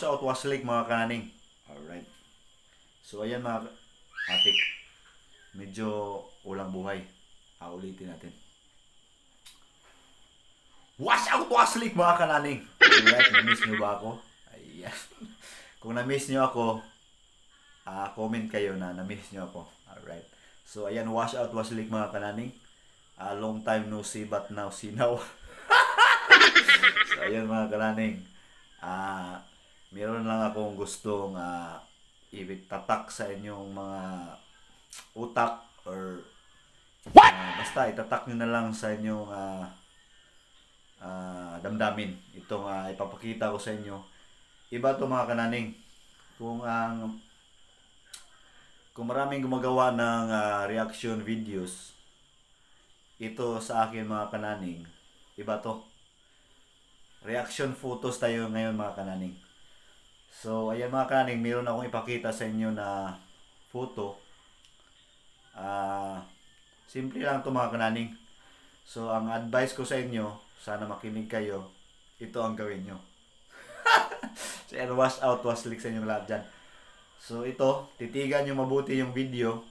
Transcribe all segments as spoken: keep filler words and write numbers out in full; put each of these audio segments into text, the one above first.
wash out, wash leak mga kananing. Alright. So ayan mga atik. Medyo ulang buhay. Ah, ulitin natin. Wash out, wash leak mga kananing. Alright, na-miss nyo ba ako? Ayan. Kung na-miss nyo ako, uh, comment kayo na na-miss nyo ako. Alright. So ayan, wash out, wash leak mga kananing. Uh, long time no see but now see now. So ayan mga kananing. Ah, uh, meron lang akong gustong uh, itatak sa inyong mga utak or uh, basta itatak nyo na lang sa inyong uh, uh, damdamin. Itong uh, ipapakita ko sa inyo. Iba to mga kananing. Kung ang uh, kung maraming gumagawa ng uh, reaction videos, ito sa akin mga kananing, iba to. Reaction photos tayo ngayon mga kananing. So ayan mga kananing, meron akong ipakita sa inyo na photo. Uh, simple lang to mga kananing. So ang advice ko sa inyo, sana makinig kayo, ito ang gawin nyo. So ayan, wash out, wash leak sa inyo lahat dyan. So ito, titigan nyo mabuti yung video.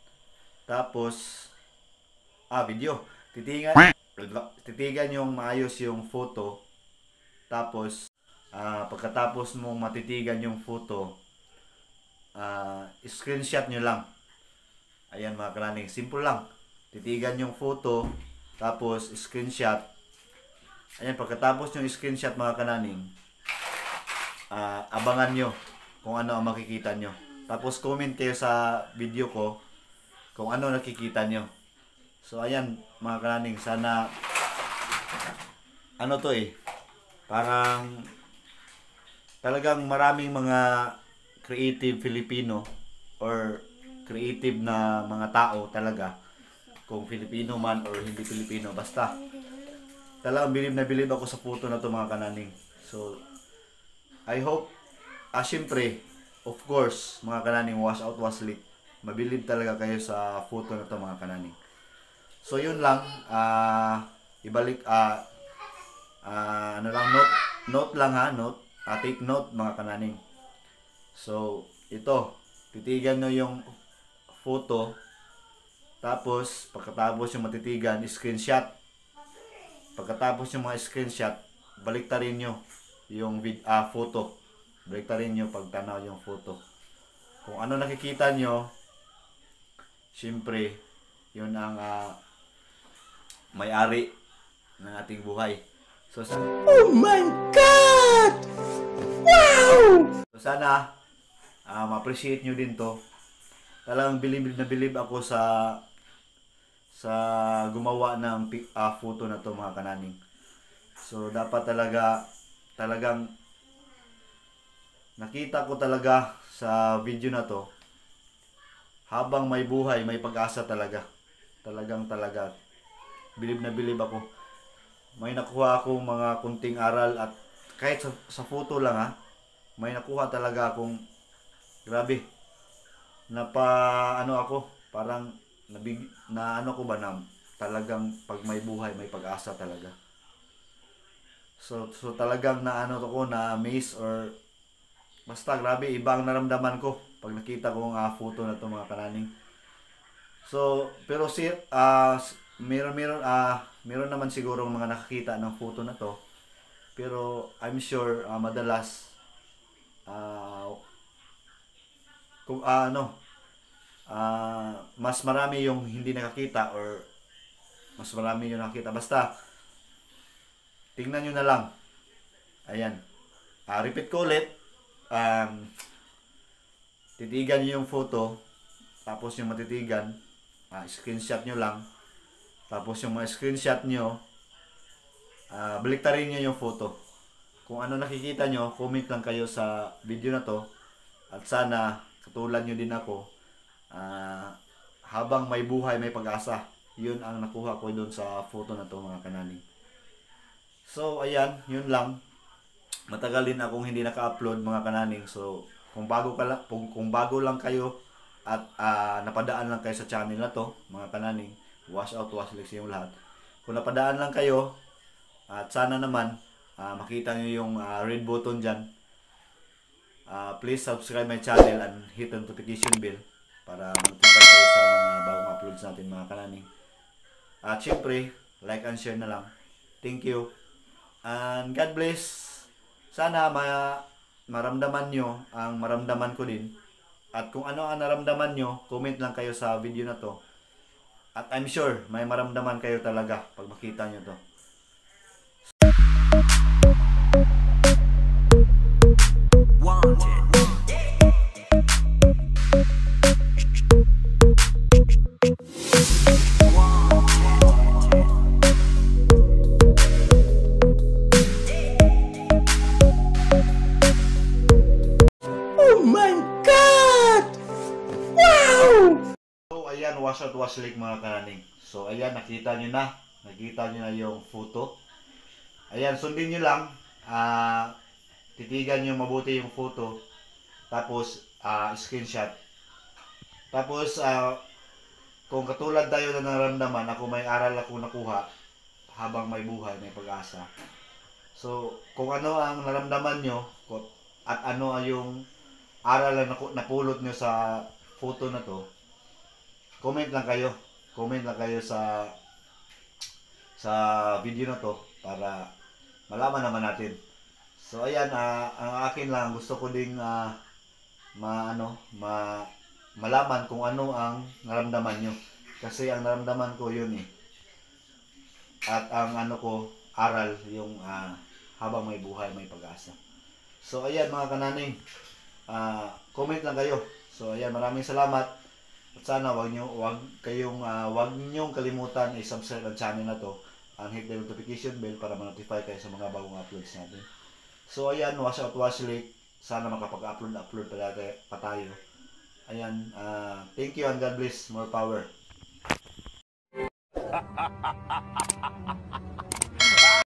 Tapos, ah video, titigan, titigan yung maayos yung photo. Tapos, uh, pagkatapos mong matitigan yung photo, uh, screenshot nyo lang. Ayan mga kananing, simple lang. Titigan yung photo, tapos screenshot. Ayan, pagkatapos yung screenshot mga kananing, uh, abangan nyo kung ano ang makikita nyo. Tapos comment kayo sa video ko kung ano nakikita nyo. So ayan mga kananing, sana ano to eh, parang talagang maraming mga creative Filipino or creative na mga tao talaga, kung Filipino man or hindi Filipino, basta talagang bilib na bilib ako sa photo na to mga kananing. So I hope, ah syempre, of course mga kananing, wash out, wash leak, mabilib talaga kayo sa photo na to mga kananing. So yun lang, ah uh, ibalik, ah uh, Uh, ano lang, note, note lang ha, note, uh, take note mga kananing. So, ito, titigan nyo yung photo, tapos, pagkatapos yung matitigan, screenshot. Pagkatapos yung mga screenshot, baliktarin nyo yung vid uh, photo. Baliktarin nyo pagtanaw yung photo. Kung ano nakikita nyo, syempre, yun ang uh, may-ari ng ating buhay. So, oh my God! Wow! So, sana uh, ma-appreciate nyo din to. Talagang bilib na bilib ako sa sa gumawa ng uh, photo na to mga kananing. So, dapat talaga talagang nakita ko talaga sa video na to, habang may buhay, may pag-asa talaga. Talagang talaga. Bilib na bilib ako. May nakuha akong mga kunting aral, at kahit sa, sa photo lang ha, may nakuha talaga akong grabe. Napa ano ako, parang nabig, na ano ko ba na talagang pag may buhay, may pag-asa talaga. So so talagang na ano ko, na amaze or basta grabe, ibang naramdaman ko pag nakita ko ang uh, photo na to mga kananing. So pero si uh, meron meron ah uh, meron naman siguro mga nakakita ng photo na to, pero I'm sure uh, madalas uh, kung uh, ano uh, mas marami yung hindi nakakita or mas marami yung nakakita. Basta tingnan nyo na lang. Ayan, uh, repeat ko ulit, um, titigan nyo yung photo, tapos yung matitigan, uh, screenshot nyo lang. Tapos yung mga screenshot nyo, uh, baliktarin nyo yung photo. Kung ano nakikita nyo, comment lang kayo sa video na to. At sana, katulad nyo din ako, uh, habang may buhay, may pag-asa. Yun ang nakuha ko doon sa photo na to mga kananing. So, ayan, yun lang. Matagal din akong hindi naka-upload mga kananing. So, kung bago, ka lang, kung, kung bago lang kayo at uh, napadaan lang kayo sa channel na to mga kananing, wash out, wash leak yung lahat. Kung napadaan lang kayo, at sana naman uh, makita nyo yung uh, red button dyan, Uh, please subscribe my channel and hit the notification bell para notify kayo sa mga bagong uploads natin mga kananing. At syempre, like and share na lang. Thank you. And God bless. Sana ma maramdaman nyo ang maramdaman ko din. At kung ano ang naramdaman nyo, comment lang kayo sa video na to. At I'm sure may maramdaman kayo talaga pag makita nyo to. Ayan, wash out wash lake mga kananing. So ayan, nakita nyo na. Nakita nyo na yung photo. Ayan, sundin nyo lang. Uh, titigan nyo mabuti yung photo. Tapos, uh, screenshot. Tapos, uh, kung katulad tayo na naramdaman, ako may aral ako nakuha habang may buhay, may pag-asa. So, kung ano ang naramdaman nyo at ano yung aral na napulot nyo sa photo na to, comment lang kayo. Comment lang kayo sa sa video na to para malaman naman natin. So ayan, uh, ang akin lang gusto ko ding uh, ma ano, ma malaman kung ano ang naramdaman nyo. Kasi ang naramdaman ko yun eh. At ang ano ko, aral yung uh, habang may buhay, may pag-asa. So ayan mga kananing, uh, comment lang kayo. So ayan, maraming salamat. At sana wag niyo wag kayong uh, wag niyo kalimutan i-subscribe ang channel na to and hit the notification bell para ma-notify kayo sa mga bagong uploads natin. So ayan, wash out wash lake. Sana makapag-upload upload pa, pa tayo. Ayan, uh, thank you and God bless. More power.